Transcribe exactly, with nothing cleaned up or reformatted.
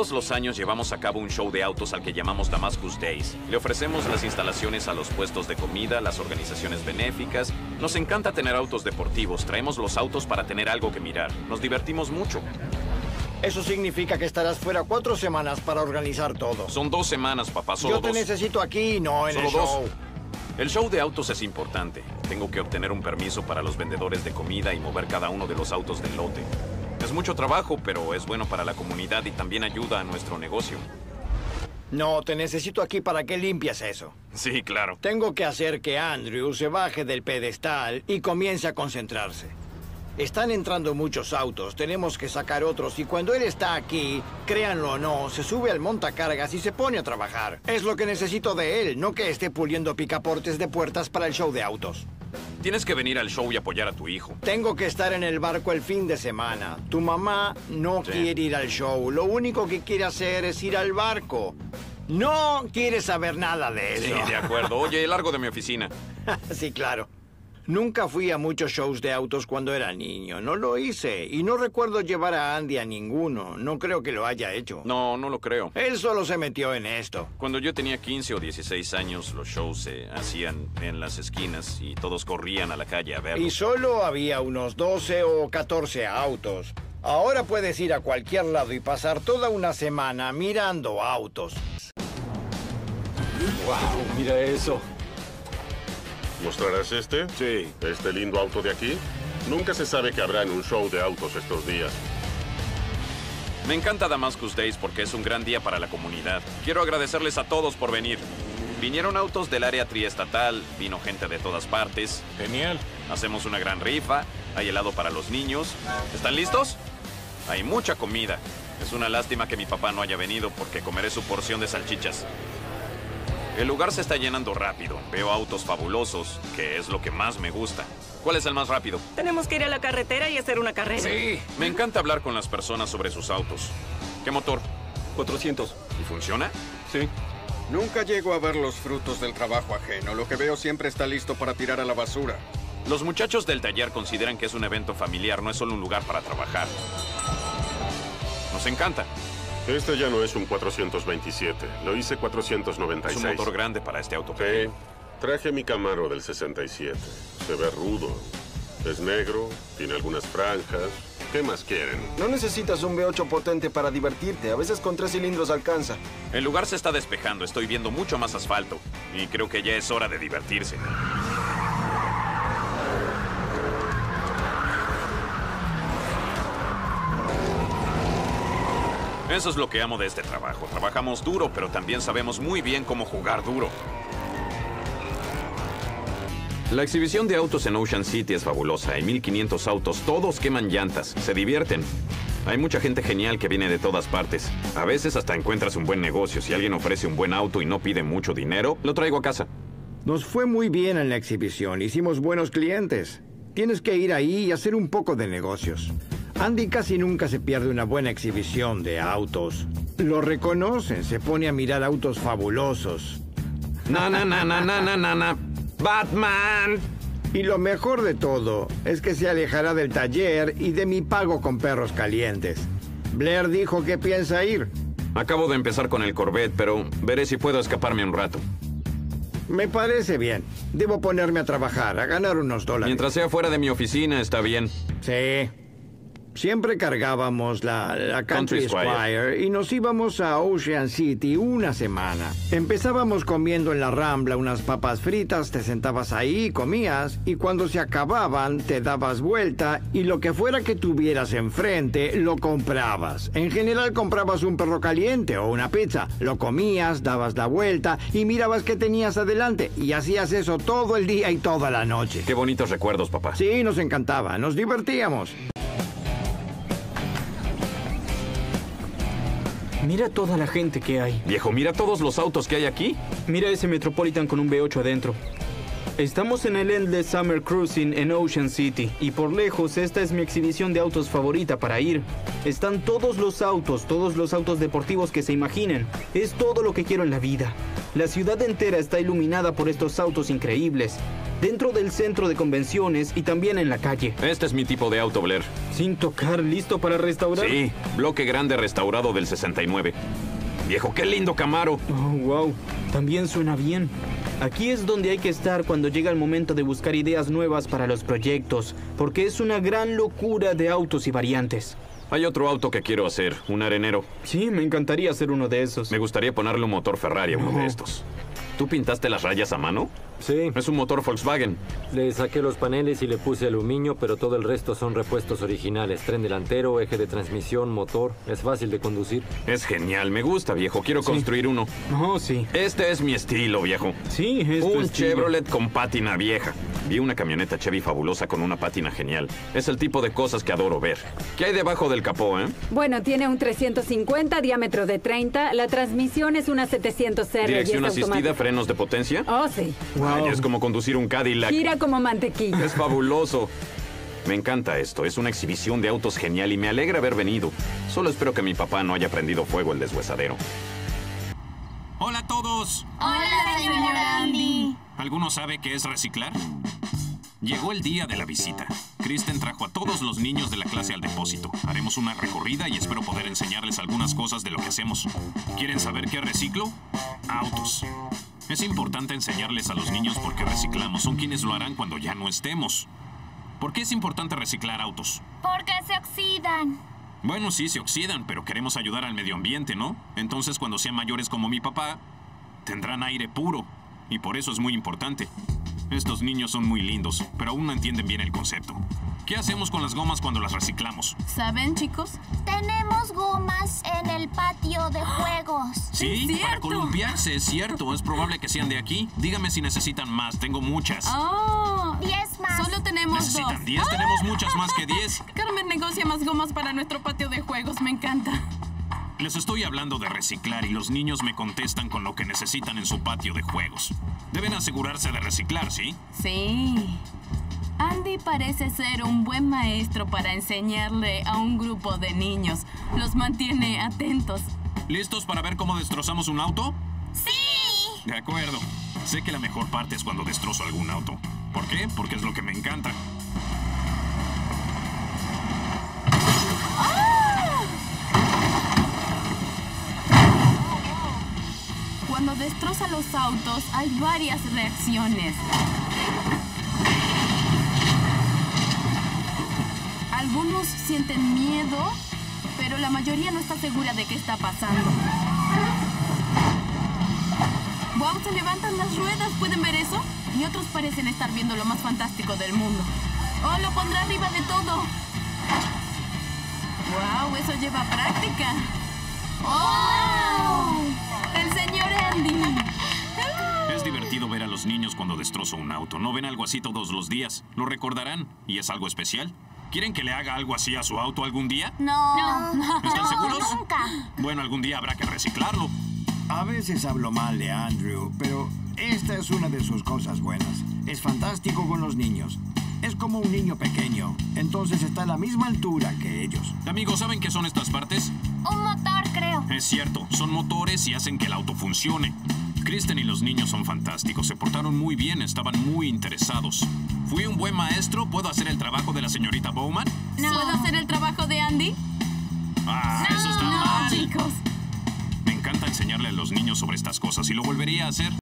Todos los años llevamos a cabo un show de autos al que llamamos Damascus Days. Le ofrecemos las instalaciones a los puestos de comida, las organizaciones benéficas. Nos encanta tener autos deportivos. Traemos los autos para tener algo que mirar. Nos divertimos mucho. Eso significa que estarás fuera cuatro semanas para organizar todo. Son dos semanas, papá, solo Yo te dos. necesito aquí, no en Solo el dos. show. El show de autos es importante. Tengo que obtener un permiso para los vendedores de comida y mover cada uno de los autos del lote. Es mucho trabajo, pero es bueno para la comunidad y también ayuda a nuestro negocio. No, te necesito aquí para que limpies eso. Sí, claro. Tengo que hacer que Andrew se baje del pedestal y comience a concentrarse. Están entrando muchos autos, tenemos que sacar otros y cuando él está aquí, créanlo o no, se sube al montacargas y se pone a trabajar. Es lo que necesito de él, no que esté puliendo picaportes de puertas para el show de autos. Tienes que venir al show y apoyar a tu hijo. Tengo que estar en el barco el fin de semana. Tu mamá no Sí. quiere ir al show, lo único que quiere hacer es ir al barco. No quiere saber nada de Sí, eso. de acuerdo. Oye, largo de mi oficina. Sí, claro. Nunca fui a muchos shows de autos cuando era niño. No lo hice. Y no recuerdo llevar a Andy a ninguno. No creo que lo haya hecho. No, no lo creo. Él solo se metió en esto. Cuando yo tenía quince o dieciséis años, los shows se hacían en las esquinas y todos corrían a la calle a verlos. Y solo había unos doce o catorce autos. Ahora puedes ir a cualquier lado y pasar toda una semana mirando autos. ¡Wow! Mira eso. ¿Mostrarás este? Sí. ¿Este lindo auto de aquí? Nunca se sabe que habrá en un show de autos estos días. Me encanta Damascus Days porque es un gran día para la comunidad. Quiero agradecerles a todos por venir. Vinieron autos del área triestatal, vino gente de todas partes. Genial. Hacemos una gran rifa, hay helado para los niños. ¿Están listos? Hay mucha comida. Es una lástima que mi papá no haya venido porque comeré su porción de salchichas. El lugar se está llenando rápido. Veo autos fabulosos, que es lo que más me gusta. ¿Cuál es el más rápido? Tenemos que ir a la carretera y hacer una carrera. Sí. Me encanta hablar con las personas sobre sus autos. ¿Qué motor? cuatrocientos. ¿Y funciona? Sí. Nunca llego a ver los frutos del trabajo ajeno. Lo que veo siempre está listo para tirar a la basura. Los muchachos del taller consideran que es un evento familiar, no es solo un lugar para trabajar. Nos encanta. Este ya no es un cuatrocientos veintisiete. Lo hice cuatrocientos noventa y Es seis. un motor grande para este auto. Sí. Traje mi Camaro del sesenta y siete. Se ve rudo. Es negro, tiene algunas franjas. ¿Qué más quieren? No necesitas un V ocho potente para divertirte. A veces con tres cilindros alcanza. El lugar se está despejando, estoy viendo mucho más asfalto. Y creo que ya es hora de divertirse. Eso es lo que amo de este trabajo. Trabajamos duro, pero también sabemos muy bien cómo jugar duro. La exhibición de autos en Ocean City es fabulosa. Hay mil quinientos autos, todos queman llantas, se divierten. Hay mucha gente genial que viene de todas partes. A veces hasta encuentras un buen negocio. Si alguien ofrece un buen auto y no pide mucho dinero, lo traigo a casa. Nos fue muy bien en la exhibición. Hicimos buenos clientes. Tienes que ir ahí y hacer un poco de negocios. Andy casi nunca se pierde una buena exhibición de autos. Lo reconocen, se pone a mirar autos fabulosos. Na, na, na, na, na, na, na, na. ¡Batman! Y lo mejor de todo es que se alejará del taller y de mi pago con perros calientes. Blair dijo que piensa ir. Acabo de empezar con el Corvette, pero veré si puedo escaparme un rato. Me parece bien. Debo ponerme a trabajar, a ganar unos dólares. Mientras sea fuera de mi oficina, está bien. Sí. Siempre cargábamos la, la Country, Country Squire. Squire y nos íbamos a Ocean City una semana. Empezábamos comiendo en la Rambla unas papas fritas, te sentabas ahí, comías, y cuando se acababan te dabas vuelta y lo que fuera que tuvieras enfrente lo comprabas. En general comprabas un perro caliente o una pizza, lo comías, dabas la vuelta y mirabas qué tenías adelante y hacías eso todo el día y toda la noche. Qué bonitos recuerdos, papá. Sí, nos encantaba, nos divertíamos. Mira toda la gente que hay. Viejo, mira todos los autos que hay aquí. Mira ese Metropolitan con un V ocho adentro. Estamos en el Endless Summer Cruising en Ocean City. Y por lejos, esta es mi exhibición de autos favorita para ir. Están todos los autos, todos los autos deportivos que se imaginen. Es todo lo que quiero en la vida. La ciudad entera está iluminada por estos autos increíbles. dentro del centro de convenciones y también en la calle. Este es mi tipo de auto, Blair. Sin tocar, ¿listo para restaurar? Sí, bloque grande restaurado del sesenta y nueve. Viejo, qué lindo Camaro. Oh, wow, también suena bien. Aquí es donde hay que estar cuando llega el momento de buscar ideas nuevas para los proyectos, porque es una gran locura de autos y variantes. Hay otro auto que quiero hacer, un arenero. Sí, me encantaría hacer uno de esos. Me gustaría ponerle un motor Ferrari a uno No. de estos. ¿Tú pintaste las rayas a mano? Sí, Es un motor Volkswagen. le saqué los paneles y le puse aluminio, pero todo el resto son repuestos originales. Tren delantero, eje de transmisión, motor. Es fácil de conducir. Es genial, me gusta, viejo. Quiero construir uno. Oh, sí. Este es mi estilo, viejo. Sí, es tu Un estilo. Chevrolet con pátina vieja. Vi una camioneta Chevy fabulosa con una pátina genial. Es el tipo de cosas que adoro ver. ¿Qué hay debajo del capó, eh? Bueno, tiene un trescientos cincuenta, diámetro de treinta. La transmisión es una setecientos R. Dirección y es asistida, automática. frenos de potencia. Oh, sí. Ay, es como conducir un Cadillac. Gira como mantequilla. Es fabuloso. Me encanta esto. Es una exhibición de autos genial y me alegra haber venido. Solo espero que mi papá no haya prendido fuego el deshuesadero. Hola a todos. Hola, señor Andy. ¿Alguno sabe qué es reciclar? Llegó el día de la visita. Kristen trajo a todos los niños de la clase al depósito. Haremos una recorrida y espero poder enseñarles algunas cosas de lo que hacemos. ¿Quieren saber qué reciclo? Autos. Es importante enseñarles a los niños por qué reciclamos. Son quienes lo harán cuando ya no estemos. ¿Por qué es importante reciclar autos? Porque se oxidan. Bueno, sí, se oxidan, pero queremos ayudar al medio ambiente, ¿no? Entonces, cuando sean mayores como mi papá, tendrán aire puro. Y por eso es muy importante. Estos niños son muy lindos, pero aún no entienden bien el concepto. ¿Qué hacemos con las gomas cuando las reciclamos? ¿Saben, chicos? Tenemos gomas en el patio de juegos. Sí, para columpiarse, es cierto. Es probable que sean de aquí. Dígame si necesitan más. Tengo muchas. Oh, diez más. Solo tenemos ¿Necesitan dos. diez? Tenemos muchas más que diez. Carmen negocia más gomas para nuestro patio de juegos. Me encanta. Les estoy hablando de reciclar y los niños me contestan con lo que necesitan en su patio de juegos. Deben asegurarse de reciclar, ¿sí? Sí. Andy parece ser un buen maestro para enseñarle a un grupo de niños. Los mantiene atentos. ¿Listos para ver cómo destrozamos un auto? ¡Sí! De acuerdo. Sé que la mejor parte es cuando destrozo algún auto. ¿Por qué? Porque es lo que me encanta. Cuando destroza los autos, hay varias reacciones. Algunos sienten miedo, pero la mayoría no está segura de qué está pasando. ¡Wow! Se levantan las ruedas, ¿pueden ver eso? Y otros parecen estar viendo lo más fantástico del mundo. ¡Oh, lo pondré arriba de todo! ¡Wow! Eso lleva práctica. ¡Oh! ¡El señor Andy! Es divertido ver a los niños cuando destrozo un auto. ¿No ven algo así todos los días? ¿Lo recordarán? ¿Y es algo especial? ¿Quieren que le haga algo así a su auto algún día? No. ¿Están seguros? Nunca. Bueno, algún día habrá que reciclarlo. A veces hablo mal de Andrew, pero esta es una de sus cosas buenas. Es fantástico con los niños. Es como un niño pequeño, entonces está a la misma altura que ellos. Amigos, ¿saben qué son estas partes? Un motor, creo. Es cierto, son motores y hacen que el auto funcione. Kristen y los niños son fantásticos, se portaron muy bien, estaban muy interesados. ¿Fui un buen maestro? ¿Puedo hacer el trabajo de la señorita Bowman? No. ¿Puedo hacer el trabajo de Andy? Ah, no, eso está no, mal. chicos. Me encanta enseñarle a los niños sobre estas cosas y lo volvería a hacer.